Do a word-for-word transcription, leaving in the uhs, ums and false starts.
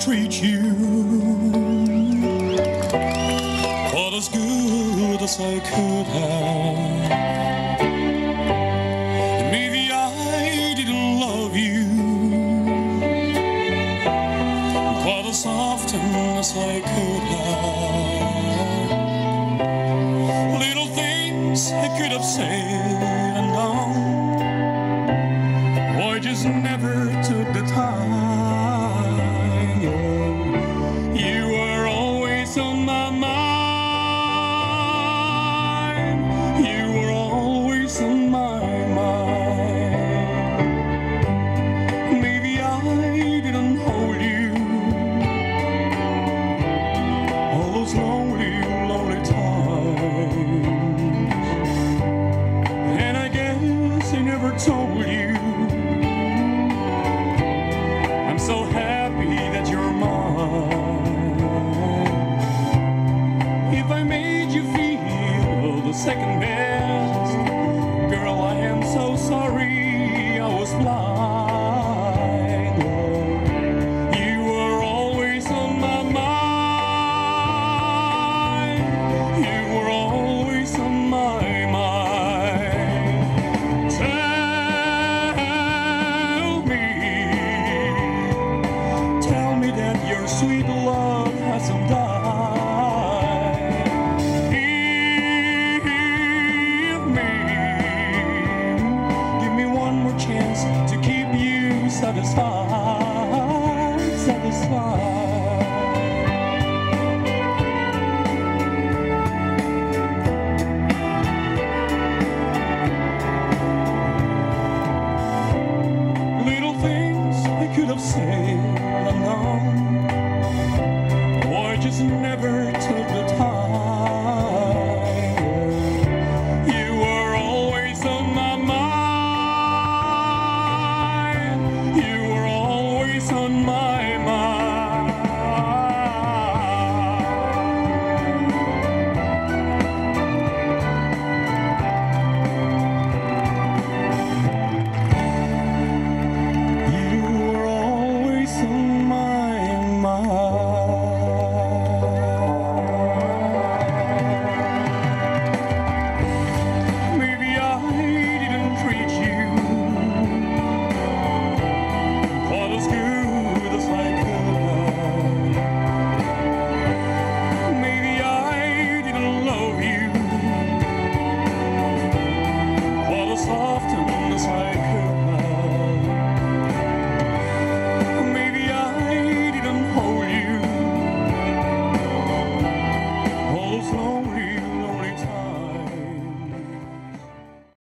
treat you quite as good as I could have. Maybe I didn't love you quite as often as I could have. Little things I could have said and done, I just never took the time. You were always on my mind. You were always on my mind. Maybe I didn't hold you all those lonely, lonely times. And I guess I never told you I'm so happy that you're mine. If I made you feel the second best, girl, I am so sorry I was blind. You were always on my mind. You were always on my mind. Tell me, tell me that your sweet love hasn't died. Give me, give me one more chance to keep you satisfied, satisfied. Little things I could have said